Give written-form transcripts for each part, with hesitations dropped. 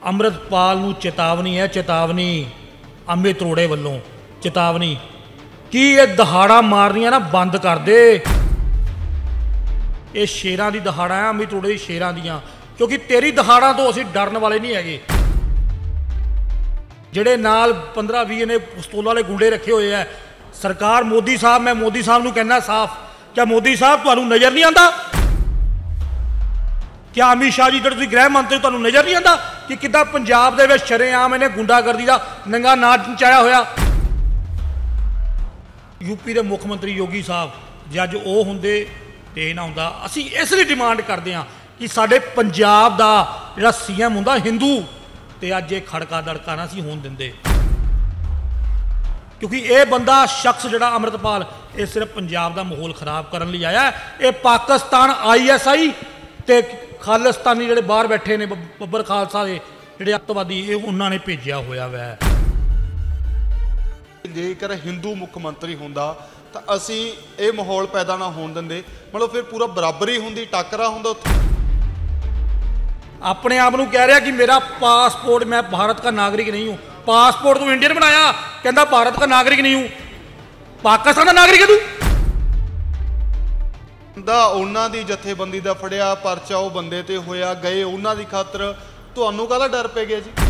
ਅੰਮ੍ਰਿਤਪਾਲ ਨੂੰ ਚੇਤਾਵਨੀ है, चेतावनी अमित अरोड़े ਵੱਲੋਂ चेतावनी कि ये दहाड़ा मारनियां ना बंद कर दे। ये शेरां दी दहाड़ा है, अमित अरोड़े दी शेरां दियां, क्योंकि तेरी दहाड़ा तो असीं डरन वाले नहीं हैगे। ਜਿਹੜੇ ਨਾਲ 15-20 ने पिस्तौल वाले गुंडे रखे हुए है। सरकार मोदी साहब, मैं मोदी साहब नूं कहना साफ, क्या मोदी साहब तुहानूं नज़र नहीं आंदा? क्या अमित शाह जी जो गृह मंत्री तुहानूं नज़र नहीं आंदा कि किद्दां पंजाब दे विच शरेआम इहने गुंडागर्दी दा नंगा नाच नचाया होया? यूपी के मुख मंत्री योगी साहब जे अज वो हुंदे ते ना हुंदा। असीं इसलिए डिमांड करते हैं कि साडे पंजाब दा जिहड़ा सीएम हुंदा हिंदू, ते अज ये खड़का दड़का ना सी होण दिंदे, क्योंकि ये बंदा शख्स जिहड़ा अमृतपाल ये सिर्फ पंजाब दा माहौल खराब करन लई आया है। ये पाकिस्तान ISI ते खालिस्तानी जिहड़े बाहर बैठे ने बब्बर खालसा दे जिहड़े अतवादी, ये उन्होंने भेजिया होया वै। जेकर हिंदू मुख मंत्री हुंदा तां असीं ये माहौल पैदा ना होण दिंदे, मतलब फिर पूरा बराबरी हुंदी, टाकरा हुंदा उत्थे। अपने आप को कह रहा कि मेरा पासपोर्ट, मैं भारत का नागरिक नहीं हूँ। पासपोर्ट तू इंडियन बनाया, कहता भारत का नागरिक नहीं हूँ, पाकिस्तान का नागरिक है तू। उन्हां दी जथेबंदी दा फड़िया परचा वो बंदे ते होया, गए उन्हां दी खातर, तुहानूं काहदा डर पै गया जी?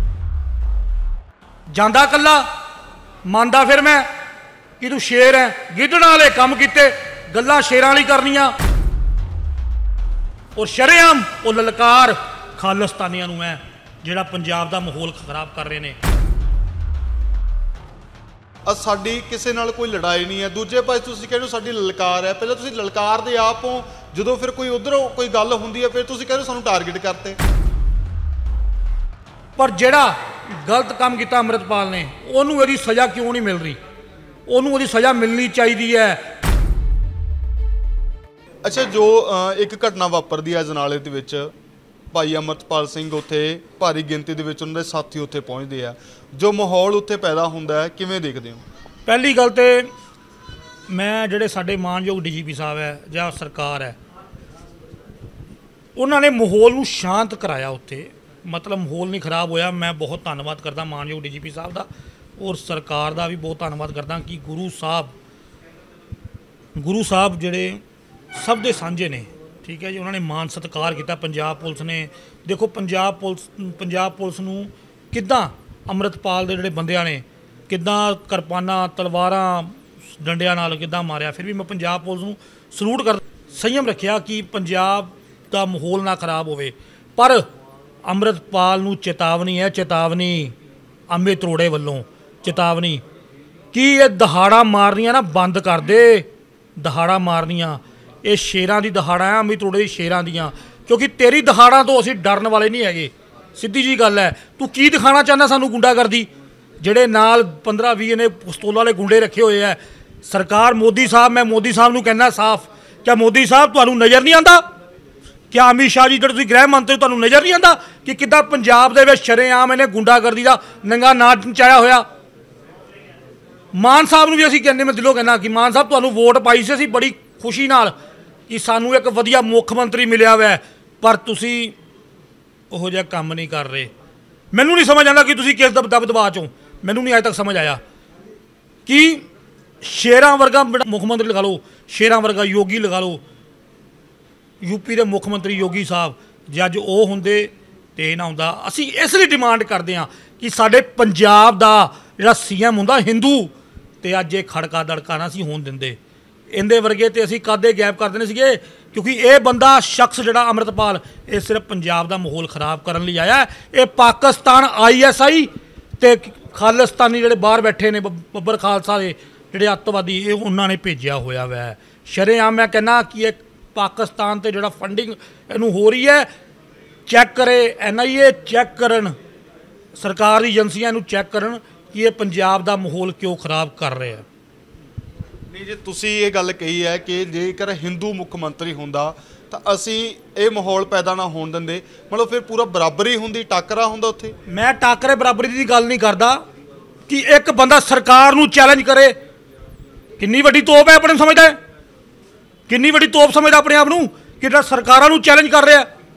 जांदा कल्ला, मानदा फिर मैं कि तू शेर है, गिद्धड़ां वाले काम कीते, गल्लां शेरां वाली करनियां, और शरेआम वो ललकार खालिस्तानियां नूं है जिहड़ा पंजाब दा माहौल खराब कर रहे ने। साडी किसी नाल कोई लड़ाई नहीं है। दूजे पासे तुसीं कहदे हो साडी ललकार है, पहले तुसीं ललकार दे आप हो, जदों फिर कोई उधरों कोई गल हुंदी है फिर तुसीं कहदे हो सानूं टारगेट करते। पर जिहड़ा गलत काम किया अमृतपाल ने, उहनूं इहदी सज़ा क्यों नहीं मिल रही? उहनूं इहदी सज़ा मिलनी चाहिदी है। अच्छा, जो एक घटना वापरदी है अजनाले दे विच, भाई अमृतपाल सिंह उत्थे भारी गिनती दे विच उन्हां दे साथी उत्थे पहुंचदे आ, जो माहौल उत्थे पैदा हुंदा है किवें देखदे हो? पहली गल ते मैं जिहड़े साडे मानयोग DGP साहब है जां सरकार है, उन्होंने माहौल नूं शांत कराया उत्थे, मतलब माहौल नहीं खराब होया। मैं बहुत धन्नवाद करदा मानयोग DGP साहब दा और सरकार दा भी बहुत धन्नवाद करदा कि गुरु साहब जिहड़े सब दे सांझे ने, ठीक है जी। उन्होंने मान सत्कार किया। पंजाब पुलिस ने देखो, पंजाब पुलिस नूं किद्दां अमृतपाल दे जिहड़े बंदियां ने किद्दां किरपानां तलवारां डंडियां नाल किद्दां मारिया, फिर भी मैं पंजाब पुलिस नूं सलूट कर, संयम रखिया कि पंजाब दा माहौल ना खराब होवे। पर अमृतपाल नूं चेतावनी है, चेतावनी अमित अरोड़े ਵੱਲੋਂ चेतावनी कि ये दहाड़ा मारनियां ना बंद कर दे। दहाड़ा मारनियां ये शेरां दी दहाड़ा है, अमित अरोड़े दी शेरां दियां, क्योंकि तेरी दहाड़ा तो असीं डरन वाले नहीं हैगे। सीधी जी गल है। तू की दिखाना चाहना सानू गुंडागर्दी? जिहड़े नाल 15-20 ने पिस्तौल वाले गुंडे रखे हुए है। सरकार मोदी साहब, मैं मोदी साहब नूं कहना साफ, क्या मोदी साहब तुहानूं नज़र नहीं आंदा? क्या अमित शाह जी जो गृह मंत्री तुहानूं नज़र नहीं आंदा कि किद्दां पंजाब दे विच शरेआम इहने गुंडागर्दी दा नंगा नाच नचाया होया? मान साहब नूं भी असीं कहने, मैं दिलों कहना कि मान साहब तुहानूं वोट पाई सी असीं बड़ी खुशी नाल कि सानू एक वधिया मुख मंत्री मिलिया वै, पर तुसी उहो जिहा काम नहीं कर रहे। मैनू नहीं समझ आंदा कि तुसी किस दबदबा चो, मैनू नहीं अज तक समझ आया कि शेरां वर्गा मुख मंत्री लगा लो, शेरां वर्गा योगी लगा लो, यूपी के मुख मंत्री योगी साहब जे अज वो हुंदे ते ना हुंदा। असीं इसलिए डिमांड करते हैं कि साडे पंजाब दा जिहड़ा सीएम हुंदा हिंदू, ते अज ये खड़का दड़का ना सी होण दिंदे। इंदे वर्गे तो असीं कादे गैप कर देने सीगे, क्योंकि ये बंदा शख्स जिहड़ा अमृतपाल ये सिर्फ पंजाब दा माहौल खराब करन लई आया है। ये पाकिस्तान ISI ते खालिस्तानी जिहड़े बाहर बैठे ने बब्बर खालसा दे जिहड़े अतवादी, ये उन्होंने भेजिया होया वै। शरेआम मैं कहना कि एक पाकिस्तान ते जिहड़ा फंडिंग इहनूं हो रही है, चैक करे NIA चैक करन, सरकार दी एजेंसियां इहनूं चैक करन कि ये पंजाब दा माहौल क्यों खराब कर रहे हैं। नहीं जी, तुसीं ये गल कही है कि जेकर हिंदू मुख मंत्री हुंदा तां असीं ये माहौल पैदा ना होण दिंदे, मतलब फिर पूरा बराबरी हुंदी, टाकरा हुंदा उत्थे। मैं टाकरे बराबरी की गल नहीं करदा कि एक बंदा सरकार नूं चैलेंज करे। किन्नी वड्डी तोप है अपने समझदा है, किन्नी वड्डी तोप समझदा अपने आप नूं कि सरकारां नूं चैलेंज कर रहा है।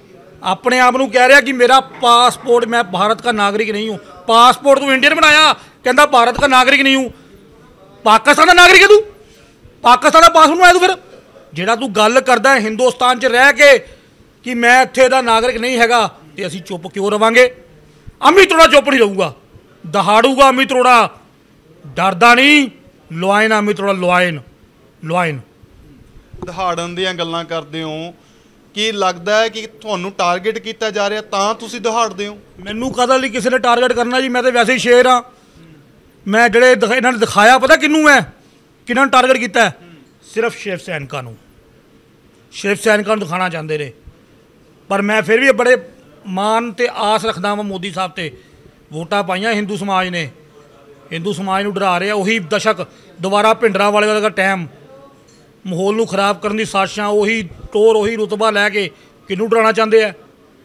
अपने आप ਨੂੰ कह रहा कि मेरा पासपोर्ट, मैं भारत का नागरिक नहीं हूँ। पासपोर्ट तू इंडियन बनाया, कहता भारत का नागरिक नहीं हूँ। पाकिस्तान का नागरिक है तू, पाकिस्तान का पासपोर्ट बनाया तू। फिर ਜਿਹੜਾ ਤੂੰ ਗੱਲ ਕਰਦਾ ਹਿੰਦੁਸਤਾਨ 'ਚ ਰਹਿ ਕੇ ਕਿ ਮੈਂ ਇੱਥੇ ਦਾ ਨਾਗਰਿਕ ਨਹੀਂ ਹੈਗਾ, ਤੇ ਅਸੀਂ ਚੁੱਪ ਕਿਉਂ ਰਵਾਂਗੇ? ਅਮਿਤ ਅਰੋੜਾ ਚੁੱਪ ਨਹੀਂ ਰਹੂਗਾ, ਦਹਾੜੂਗਾ ਅਮਿਤ ਅਰੋੜਾ, ਡਰਦਾ ਨਹੀਂ। ਲੁਆਇਨ ਅਮਿਤ ਅਰੋੜਾ, ਲੁਆਇਨ ਲੁਆਇਨ। ਦਹਾੜਨ ਦੀਆਂ ਗੱਲਾਂ ਕਰਦੇ ਹੋ, ਕੀ ਲੱਗਦਾ ਹੈ ਕਿ ਤੁਹਾਨੂੰ ਟਾਰਗੇਟ ਕੀਤਾ ਜਾ ਰਿਹਾ ਤਾਂ ਤੁਸੀਂ ਦਹਾੜਦੇ ਹੋ? ਮੈਨੂੰ ਕਦੇ ਲਈ ਕਿਸੇ ਨੇ ਟਾਰਗੇਟ ਕਰਨਾ ਜੀ, ਮੈਂ ਤਾਂ ਵੈਸੇ ਹੀ ਸ਼ੇਰ ਹਾਂ। ਮੈਂ ਜਿਹੜੇ ਇਹਨਾਂ ਨੇ ਦਿਖਾਇਆ ਪਤਾ ਕਿਹਨੂੰ ਹੈ, ਕਿਹਨਾਂ ਨੂੰ ਟਾਰਗੇਟ ਕੀਤਾ? ਸਿਰਫ ਸ਼ਿਵ ਸੈਨਿਕਾਂ ਨੂੰ, ਸ਼ਿਵ ਸੈਨਿਕਾਂ ਨੂੰ ਦਿਖਾਉਣਾ ਚਾਹੁੰਦੇ ਨੇ। ਪਰ ਮੈਂ ਫਿਰ ਵੀ ਬੜੇ ਮਾਣ ਤੇ ਆਸ ਰੱਖਦਾ ਵਾਂ ਮੋਦੀ ਸਾਹਿਬ ਤੇ। ਵੋਟਾਂ ਪਾਈਆਂ ਹਿੰਦੂ ਸਮਾਜ ਨੇ, ਹਿੰਦੂ ਸਮਾਜ ਨੂੰ ਡਰਾ ਰਿਹਾ ਉਹੀ ਦਸ਼ਕ ਦੁਬਾਰਾ। ਭਿੰਡਰਾਂ ਵਾਲੇ ਦਾ ਟਾਈਮ, ਮਾਹੌਲ ਨੂੰ ਖਰਾਬ ਕਰਨ ਦੀ ਸਾਜ਼ਿਸ਼ਾਂ, ਉਹੀ ਟੋਰ, ਉਹੀ ਰੁਤਬਾ ਲੈ ਕੇ ਕਿਹਨੂੰ ਡਰਾਉਣਾ ਚਾਹੁੰਦੇ ਆ?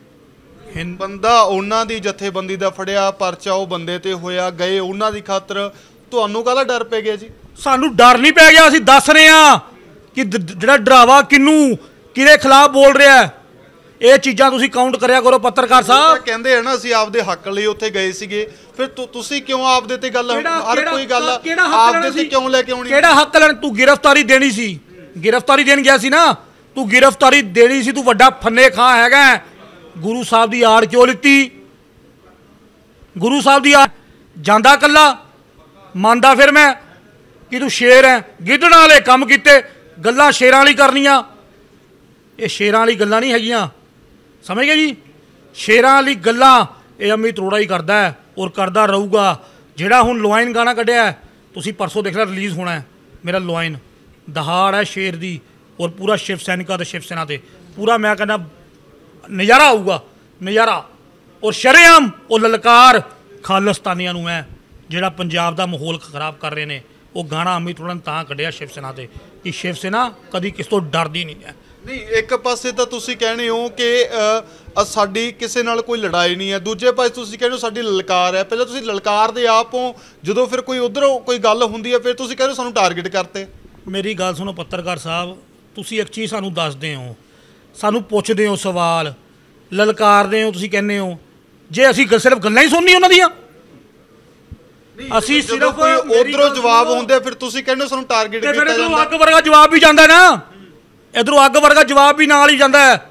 ਬੰਦਾ ਉਹਨਾਂ ਦੀ ਜਥੇਬੰਦੀ ਦਾ ਫੜਿਆ, ਪਰਚਾ ਉਹ ਬੰਦੇ ਤੇ ਹੋਇਆ, ਗਏ ਉਹਨਾਂ ਦੀ ਖਾਤਰ, ਤੁਹਾਨੂੰ ਕਾਹਦਾ ਡਰ ਪੈ ਗਿਆ ਜੀ? ਸਾਨੂੰ ਡਰ ਨਹੀਂ ਪੈ ਗਿਆ, ਅਸੀਂ ਦੱਸ ਰਹੇ ਹਾਂ ਕਿ ਜਿਹੜਾ ਡਰਾਵਾ ਕਿਹਨੂੰ, ਕਿਹਦੇ ਖਿਲਾਫ ਬੋਲ ਰਿਹਾ। ਇਹ ਚੀਜ਼ਾਂ ਤੁਸੀਂ ਕਾਊਂਟ ਕਰਿਆ ਕਰੋ ਪੱਤਰਕਾਰ ਸਾਹਿਬ। ਕਹਿੰਦੇ ਆ ਨਾ ਅਸੀਂ ਆਪਦੇ ਹੱਕ ਲਈ ਉੱਥੇ ਗਏ ਸੀਗੇ, ਫਿਰ ਤੁਸੀਂ ਕਿਉਂ ਆਪਦੇ ਤੇ ਗੱਲ, ਹਰ ਕੋਈ ਗੱਲ ਆਪਦੇ ਤੇ ਕਿਉਂ ਲੈ ਕੇ ਆਉਣੀ? ਕਿਹੜਾ ਹੱਕ ਲੈਣ? ਤੂੰ ਗ੍ਰਿਫਤਾਰੀ ਦੇਣੀ ਸੀ, ਗ੍ਰਿਫਤਾਰੀ ਦੇਣ ਗਿਆ ਸੀ ਨਾ, ਤੂੰ ਗ੍ਰਿਫਤਾਰੀ ਦੇਣੀ ਸੀ। ਤੂੰ ਵੱਡਾ ਫੰਨੇ ਖਾਂ ਹੈਗਾ, ਗੁਰੂ ਸਾਹਿਬ ਦੀ ਆੜ ਕਿਉਂ ਲਿੱਤੀ? ਗੁਰੂ ਸਾਹਿਬ ਦੀ ਆੜ ਜਾਂਦਾ ਕੱਲਾ, ਮੰਨਦਾ ਫਿਰ ਮੈਂ ਕਿ ਤੂੰ ਸ਼ੇਰ ਹੈ। ਗਿੱਦੜਾਂ ਵਾਲੇ ਕੰਮ ਕੀਤੇ, ਗੱਲਾਂ ਸ਼ੇਰਾਂ ਵਾਲੀ ਕਰਨੀਆਂ, ਇਹ ਸ਼ੇਰਾਂ ਵਾਲੀ ਗੱਲਾਂ ਨਹੀਂ ਹੈਗੀਆਂ, ਸਮਝ ਗਏ ਜੀ? ਸ਼ੇਰਾਂ ਵਾਲੀ ਗੱਲਾਂ ਇਹ ਅਮਿਤ ਅਰੋੜਾ ਹੀ ਕਰਦਾ ਹੈ ਔਰ ਕਰਦਾ ਰਹੂਗਾ। ਜਿਹੜਾ ਹੁਣ ਲੁਆਇਨ ਗਾਣਾ ਕੱਢਿਆ, ਤੁਸੀਂ ਪਰਸੋਂ ਦੇਖ ਲੈ, ਰਿਲੀਜ਼ ਹੋਣਾ ਹੈ ਮੇਰਾ ਲੁਆਇਨ। ਦਹਾੜ ਹੈ ਸ਼ੇਰ ਦੀ, ਔਰ ਪੂਰਾ ਸ਼ਿਵ ਸੈਨਿਕਾਂ ਤੇ ਸ਼ਿਵ ਸੈਨਾ 'ਤੇ ਪੂਰਾ ਮੈਂ ਕਹਿੰਦਾ ਨਜ਼ਾਰਾ ਆਊਗਾ, ਨਜ਼ਾਰਾ। ਔਰ ਸ਼ਰੇਆਮ ਉਹ ਲਲਕਾਰ ਖਾਲਿਸਤਾਨੀਆਂ ਨੂੰ ਹੈ ਜਿਹੜਾ ਪੰਜਾਬ ਦਾ ਮਾਹੌਲ ਖਰਾਬ ਕਰ ਰਹੇ ਨੇ। ਉਹ ਗਾਣਾ ਅਮਿਤ ਅਰੋੜਾ ਨੇ ਤਾਂ ਕੱਢਿਆ ਸ਼ਿਵ ਸੈਨਾ 'ਤੇ ਕਿ ਸ਼ਿਵ ਸੈਨਾ ਕਦੀ ਕਿਸ ਤੋਂ ਡਰਦੀ ਨਹੀਂ ਹੈ। ਨਹੀਂ, ਇੱਕ ਪਾਸੇ ਤਾਂ ਤੁਸੀਂ ਕਹਿੰਦੇ ਹੋ ਕਿ ਸਾਡੀ ਕਿਸੇ ਨਾਲ ਕੋਈ ਲੜਾਈ ਨਹੀਂ ਹੈ, ਦੂਜੇ ਪਾਸੇ ਤੁਸੀਂ ਕਹਿੰਦੇ ਹੋ ਸਾਡੀ ਲਲਕਾਰ ਹੈ। ਪਹਿਲਾਂ ਤੁਸੀਂ ਲਲਕਾਰ ਦੇ ਆਪ ਹੋ, ਜਦੋਂ ਫਿਰ ਕੋਈ ਉੱਧਰੋਂ ਕੋਈ ਗੱਲ ਹੁੰਦੀ ਹੈ ਫਿਰ ਤੁਸੀਂ ਕਹਿੰਦੇ ਹੋ ਸਾਨੂੰ ਟਾਰਗੇਟ ਕਰਤੇ। ਮੇਰੀ ਗੱਲ ਸੁਣੋ ਪੱਤਰਕਾਰ ਸਾਹਿਬ, ਤੁਸੀਂ ਇੱਕ ਚੀਜ਼ ਸਾਨੂੰ ਦੱਸਦੇ ਹੋ, ਸਾਨੂੰ ਪੁੱਛਦੇ ਹੋ ਸਵਾਲ, ਲਲਕਾਰਦੇ ਹੋ, ਤੁਸੀਂ ਕਹਿੰਦੇ ਹੋ। ਜੇ ਅਸੀਂ ਸਿਰਫ ਗੱਲਾਂ ਹੀ ਸੁਣਨੀ ਉਹਨਾਂ ਦੀਆਂ, ਅਸੀਂ ਸਿਰਫ ਕੋਈ ਉਧਰੋਂ ਜਵਾਬ ਹੁੰਦੇ ਫਿਰ ਤੁਸੀਂ ਕਹਿੰਦੇ ਹੋ ਸਾਨੂੰ ਟਾਰਗੇਟ ਕੀਤਾ ਜਾਂਦਾ। ਇਧਰੋਂ ਅੱਗ ਵਰਗਾ ਜਵਾਬ ਵੀ ਜਾਂਦਾ ਨਾ, ਇਧਰੋਂ ਅੱਗ ਵਰਗਾ ਜਵਾਬ ਵੀ ਨਾਲ ਹੀ ਜਾਂਦਾ ਹੈ।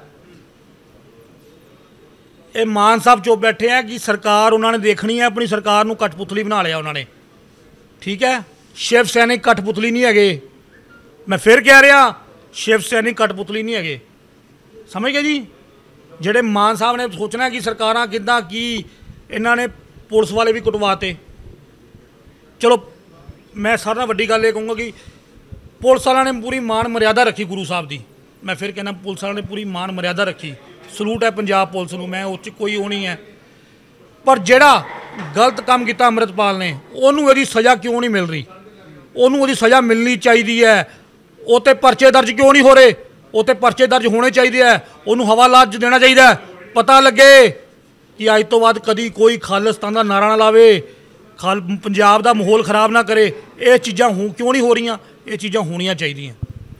ਇਹ ਮਾਨ ਸਾਹਿਬ ਚੁੱਪ ਬੈਠੇ ਆ ਕਿ ਸਰਕਾਰ ਉਹਨਾਂ ਨੇ ਦੇਖਣੀ ਹੈ, ਆਪਣੀ ਸਰਕਾਰ ਨੂੰ ਕਠਪੁਤਲੀ ਬਣਾ ਲਿਆ ਉਹਨਾਂ ਨੇ, ਠੀਕ ਹੈ? ਸ਼ਿਵ ਸੈਨਿਕ ਕਠਪੁਤਲੀ ਨਹੀਂ ਹੈਗੇ, ਮੈਂ ਫਿਰ ਕਹਿ ਰਿਹਾ, ਸ਼ਿਵ ਸੈਨਿਕ ਕਠਪੁਤਲੀ ਨਹੀਂ ਹੈਗੇ, ਸਮਝ ਗਏ ਜੀ? ਜਿਹੜੇ ਮਾਨ ਸਾਹਿਬ ਨੇ ਸੋਚਣਾ ਕਿ ਸਰਕਾਰਾਂ ਕਿੱਦਾਂ, ਕੀ ਇਹਨਾਂ ਨੇ ਪੁਲਿਸ ਵਾਲੇ ਵੀ ਕੁਟਵਾਤੇ। ਚਲੋ ਮੈਂ ਸਾਰਿਆਂ ਨਾਲੋਂ ਵੱਡੀ ਗੱਲ ਇਹ ਕਹੂੰਗਾ ਕਿ ਪੁਲਿਸ ਵਾਲਿਆਂ ਨੇ ਪੂਰੀ ਮਾਨ ਮਰਿਆਦਾ ਰੱਖੀ ਗੁਰੂ ਸਾਹਿਬ ਦੀ। ਮੈਂ ਫਿਰ ਕਹਿੰਦਾ ਪੁਲਿਸ ਵਾਲਿਆਂ ਨੇ ਪੂਰੀ ਮਾਨ ਮਰਿਆਦਾ ਰੱਖੀ, ਸਲੂਟ ਹੈ ਪੰਜਾਬ ਪੁਲਿਸ ਨੂੰ, ਮੈਂ ਉਹ 'ਚ ਕੋਈ ਉਹ ਨਹੀਂ ਹੈ। ਪਰ ਜਿਹੜਾ ਗਲਤ ਕੰਮ ਕੀਤਾ ਅੰਮ੍ਰਿਤਪਾਲ ਨੇ, ਉਹਨੂੰ ਇਹਦੀ ਸਜ਼ਾ ਕਿਉਂ ਨਹੀਂ ਮਿਲ ਰਹੀ? ਉਹਨੂੰ ਉਹਦੀ ਸਜ਼ਾ ਮਿਲਣੀ ਚਾਹੀਦੀ ਹੈ। ਉਹ 'ਤੇ ਪਰਚੇ ਦਰਜ ਕਿਉਂ ਨਹੀਂ ਹੋ ਰਹੇ? ਉਹ 'ਤੇ ਪਰਚੇ ਦਰਜ ਹੋਣੇ ਚਾਹੀਦੇ ਹੈ। ਉਹਨੂੰ ਹਵਾਲਾਤ ਦੇਣਾ ਚਾਹੀਦਾ, ਪਤਾ ਲੱਗੇ ਕਿ ਅੱਜ ਤੋਂ ਬਾਅਦ ਕਦੀ ਕੋਈ ਖਾਲਿਸਤਾਨ ਦਾ ਨਾਰਾ ਨਾ ਲਾਵੇ, ਪੰਜਾਬ ਦਾ ਮਾਹੌਲ ਖਰਾਬ ਨਾ ਕਰੇ। ਇਹ ਚੀਜ਼ਾਂ ਕਿਉਂ ਨਹੀਂ ਹੋ ਰਹੀਆਂ? ਇਹ ਚੀਜ਼ਾਂ ਹੋਣੀਆਂ ਚਾਹੀਦੀਆਂ।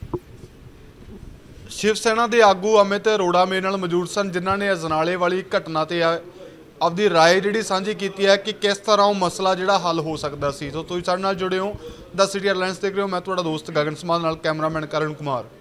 ਸ਼ਿਵ ਸੈਨਾ ਦੇ ਆਗੂ ਅਮਿਤ ਅਰੋੜਾ ਮੇਰੇ ਨਾਲ ਮੌਜੂਦ ਸਨ, ਜਿਨ੍ਹਾਂ ਨੇ ਅਜਨਾਲੇ ਵਾਲੀ ਘਟਨਾ ਤੇ ਆਪਦੀ ਰਾਏ ਜਿਹੜੀ ਸਾਂਝੀ ਕੀਤੀ ਹੈ ਕਿ ਕਿਸ ਤਰ੍ਹਾਂ ਉਹ ਮਸਲਾ ਜਿਹੜਾ ਹੱਲ ਹੋ ਸਕਦਾ ਸੀ। ਸੋ ਤੁਸੀਂ ਸਾਡੇ ਨਾਲ ਜੁੜੇ ਹੋ, ਦ ਸਿਟੀ ਹੈਡਲਾਈਨਸ ਦੇਖ ਰਹੇ ਹੋ। ਮੈਂ ਤੁਹਾਡਾ ਦੋਸਤ ਗਗਨ ਸਮਾਲ, ਨਾਲ ਕੈਮਰਾਮੈਨ ਕਰਨ ਕੁਮਾਰ।